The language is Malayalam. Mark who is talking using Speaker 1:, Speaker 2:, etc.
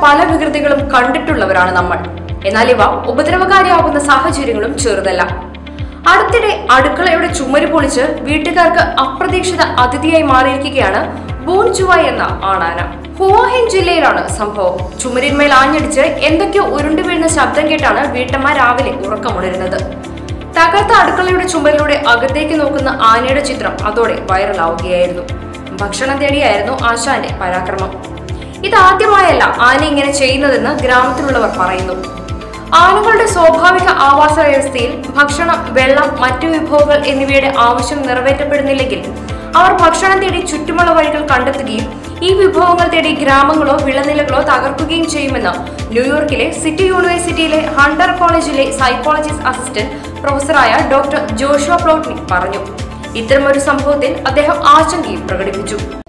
Speaker 1: പല വികൃതികളും കണ്ടിട്ടുള്ളവരാണ് നമ്മൾ. എന്നാൽ ഇവ ഉപദ്രവകാരിയാകുന്ന സാഹചര്യങ്ങളും ചെറുതല്ല. അടുത്തിടെ അടുക്കളയുടെ ചുമര് പൊളിച്ച് വീട്ടുകാർക്ക് അപ്രതീക്ഷിത അതിഥിയായി മാറിയിരിക്കുകയാണ് ബോൺ ചുവായ് എന്ന ആണാന. ഹുവാഹിൻ ജില്ലയിലാണ് സംഭവം. ചുമരിന്മേൽ ആഞ്ഞടിച്ച് എന്തൊക്കെയോ ഉരുണ്ടു വീഴുന്ന ശബ്ദം കേട്ടാണ് വീട്ടമ്മ രാവിലെ ഉറക്കമുണരുന്നത്. തകർത്ത അടുക്കളയുടെ ചുമരിലൂടെ അകത്തേക്ക് നോക്കുന്ന ആനയുടെ ചിത്രം അതോടെ വൈറലാവുകയായിരുന്നു. ഭക്ഷണം തേടിയായിരുന്നു ആശാന്റെ പരാക്രമം. ഇതാദ്യമായല്ല ആന ഇങ്ങനെ ചെയ്യുന്നതെന്ന് ഗ്രാമത്തിലുള്ളവർ പറയുന്നു. ആനകളുടെ സ്വാഭാവിക ആവാസ വ്യവസ്ഥയിൽ ഭക്ഷണം, വെള്ളം, മറ്റു വിഭവങ്ങൾ എന്നിവയുടെ ആവശ്യം നിറവേറ്റപ്പെടുന്നില്ലെങ്കിൽ അവർ ഭക്ഷണം തേടി ചുറ്റുമുള്ള വഴികൾ കണ്ടെത്തുകയും ഈ വിഭവങ്ങൾ തേടി ഗ്രാമങ്ങളോ വിളനിലകളോ തകർക്കുകയും ചെയ്യുമെന്ന് ന്യൂയോർക്കിലെ സിറ്റി യൂണിവേഴ്സിറ്റിയിലെ ഹണ്ടർ കോളേജിലെ സൈക്കോളജിസ്റ്റ് അസിസ്റ്റന്റ് പ്രൊഫസറായ ഡോക്ടർ ജോഷുവ പ്ലോട്നി പറഞ്ഞു. ഇത്തരമൊരു സംഭവത്തിൽ അദ്ദേഹം ആശങ്കയും പ്രകടിപ്പിച്ചു.